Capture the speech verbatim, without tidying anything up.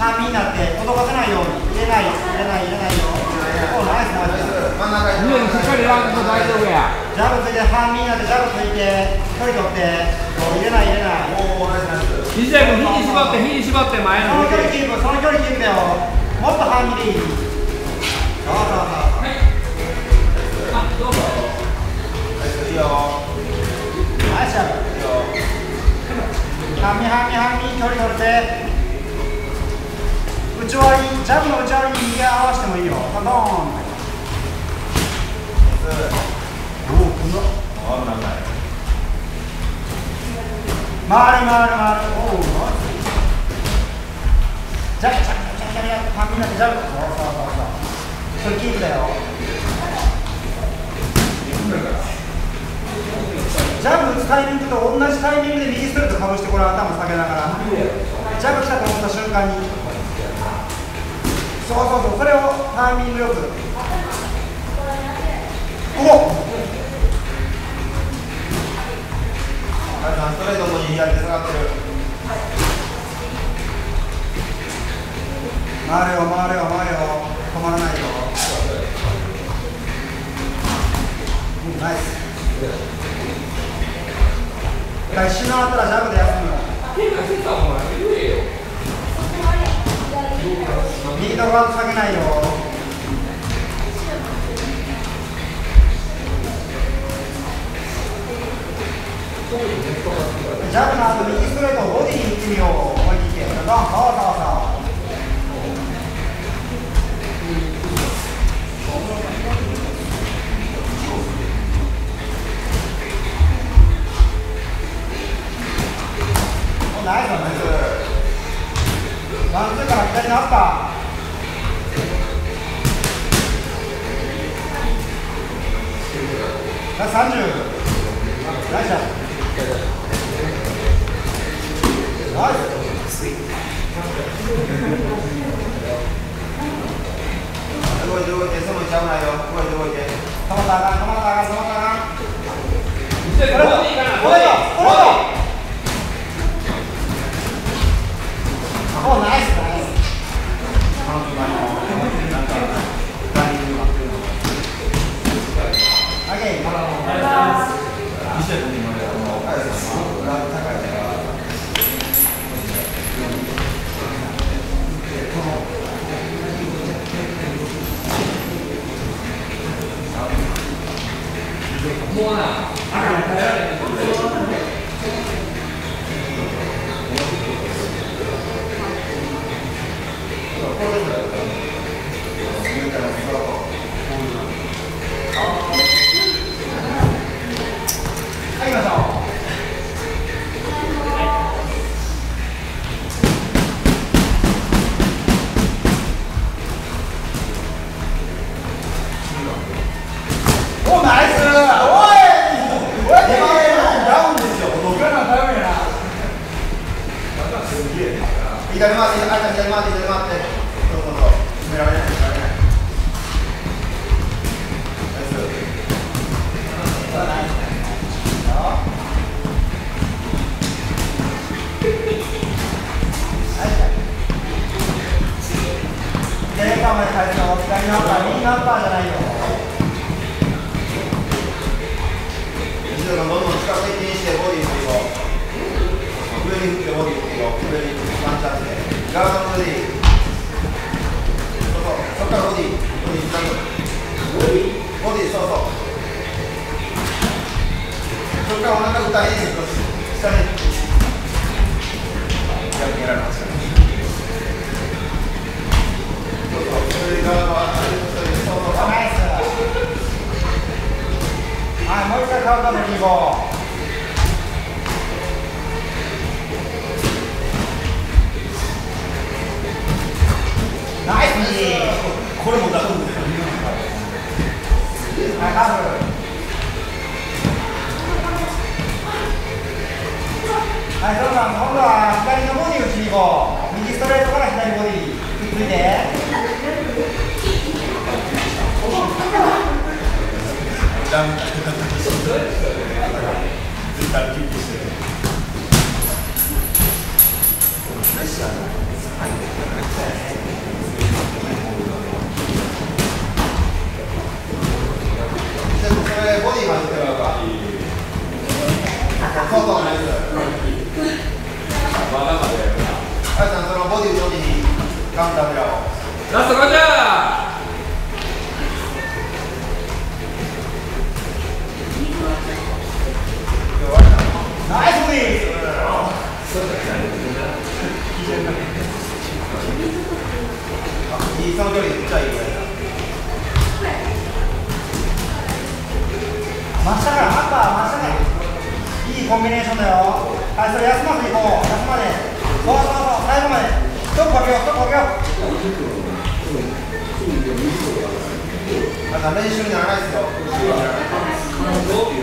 半身になって届かせないように。入れないよ、入れない、入れないよ。お、ナイス、ナイス。真ん中に。 しっかりランクも大丈夫や。 ジャブついて、半身になって、ジャブついて、距離取って、入れない、入れない。おお、ナイス、ナイス。 西田君、火に絞って、火に絞って、前の。 その距離キープ、その距離キープだよ。もっと半身でいい。そうそうそう。 あ、どうぞ。 いいよ。ナイスジャブ。いいよ。半身、半身、半身、距離取って。内割り、ジャブの内割りに右合わせてもいいよ。ドーン。おお、こんな。あ、なんだ。回る回る回る。おお、ジャブ、ジャブ、ジャブ、ジャブ、ジャブ、半身になってジャブ。そうそうそうそう。それキープだよ。ジャブ打つタイミングと同じタイミングで右ストレートかぶして、これ頭下げながら。ジャブ来たと思った瞬間に。そうそうそう、それをタイミングよく。おお。ストレートに左手下がってる。回れよ、回れよ、回れよ。止まらないよ。うん、ナイス。一回死ぬあったらジャブで休む。右のガード下げないよ。ジャブの後右ストレートをボディに行ってみよう。思い切って。ドン、そうそうそう。ナイスナイス。ワンツーから左のアッパー。さんじゅう。ナイス。ナイス。動いて動いて、そのいち危ないよ。動いて動いて。止まったらあかん、止まったらあかん、止まったらあかん。これだ、これだ、これだ。お、ナイスナイス。オッケー。 もうな、あかん、食べられへん。左回って、左回って、左回って、そうそうそう、決められない、決められない。ナイス。ナイス。左側まで返すの、左のアッパー、右のアッパーじゃないよ。西田さん、どんどん近づいてにして、ボディ振りを。上に振って、ボディ振りを、上にワンチャンスで。ガードの上でいい。そうそう、そっからボディ、ボディ、ちゃんと。ボディ、ボディ、そうそう。そっからお腹歌いに、下に。逆にやられましたね。そうそう、それでガードは、そうそう、ナイス。はい、もう一回カウンターのに号。ナイス。これもダブルで。はい、ダブル。はい、どうぞ、今度は左のボディ打ちに行こう。右ストレートから左ボディ。くっついて。ダメだ。絶対キープしてる。プレッシャー。はい。 ボディの時にカウンター狙おう。 ラストガチャー。 ナイスボディ。いいその距離でめっちゃいいぐらいだ。 真下からマッカー真下からいいコンビネーションだよ。はい、それ休ませていこう。休までそうそうそう最後までストップかけようストップかけよう。 また練習にならないですよ。